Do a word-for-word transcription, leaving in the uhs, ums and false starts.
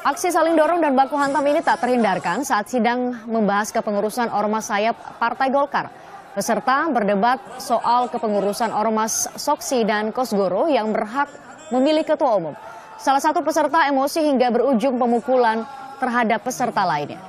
Aksi saling dorong dan baku hantam ini tak terhindarkan saat sidang membahas kepengurusan Ormas sayap Partai Golkar. Peserta berdebat soal kepengurusan Ormas Soksi dan Kosgoro yang berhak memilih ketua umum. Salah satu peserta emosi hingga berujung pemukulan terhadap peserta lainnya.